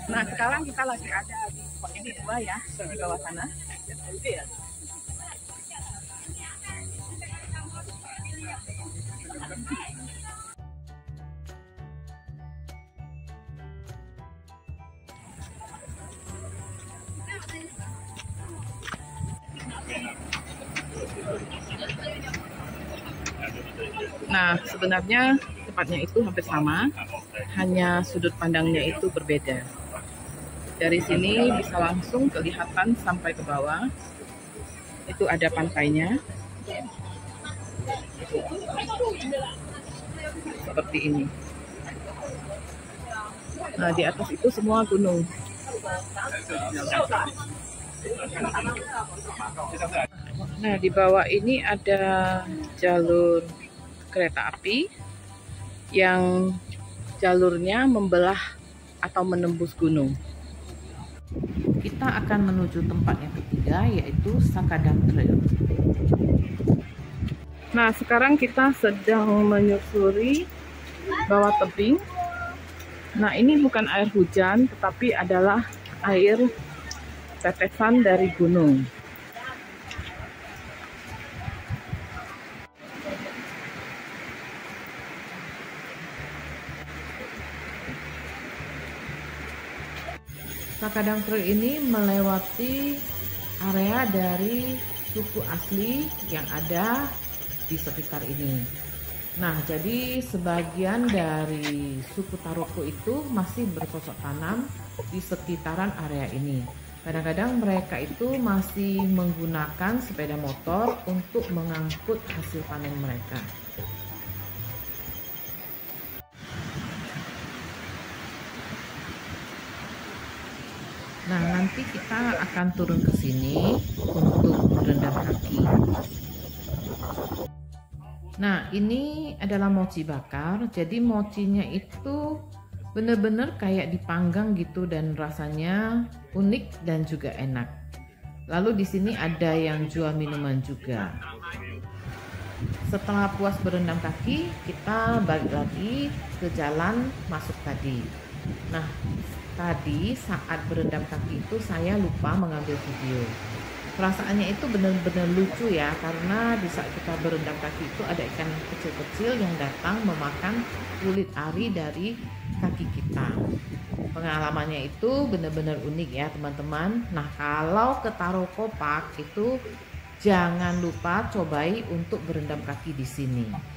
Nah, sekarang kita lagi ada di spot yang kedua ya, di bawah sana. Nah, sebenarnya tempatnya itu hampir sama, hanya sudut pandangnya itu berbeda. Dari sini bisa langsung kelihatan sampai ke bawah. Itu ada pantainya. Seperti ini. Nah, di atas itu semua gunung. Nah, di bawah ini ada jalur kereta api yang jalurnya membelah atau menembus gunung. Kita akan menuju tempat yang ketiga, yaitu Sakadang Trail. Nah, sekarang kita sedang menyusuri bawah tebing. Nah, ini bukan air hujan, tetapi adalah air tetesan dari gunung. Sakadang Trail ini melewati area dari suku asli yang ada di sekitar ini. Nah, jadi sebagian dari suku Taroko itu masih bercocok tanam di sekitaran area ini. Kadang-kadang mereka itu masih menggunakan sepeda motor untuk mengangkut hasil panen mereka. Nah, nanti kita akan turun ke sini untuk berendam kaki. Nah, ini adalah mochi bakar. Jadi mochinya itu benar-benar kayak dipanggang gitu dan rasanya unik dan juga enak. Lalu di sini ada yang jual minuman juga. Setelah puas berendam kaki, kita balik lagi ke jalan masuk tadi. Nah, tadi saat berendam kaki itu saya lupa mengambil video. Perasaannya itu benar-benar lucu ya, karena di saat kita berendam kaki itu ada ikan kecil-kecil yang datang memakan kulit ari dari kaki kita. Pengalamannya itu benar-benar unik ya teman-teman. Nah, kalau ke Taroko Park itu jangan lupa cobai untuk berendam kaki di sini.